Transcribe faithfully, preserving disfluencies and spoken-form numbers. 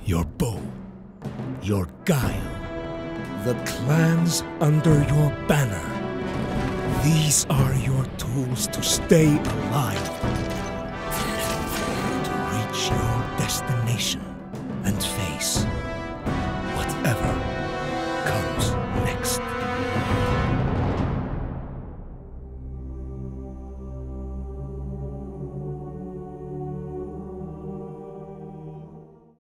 your bow, your guile, the clans under your banner. These are your tools to stay alive, to reach your destination.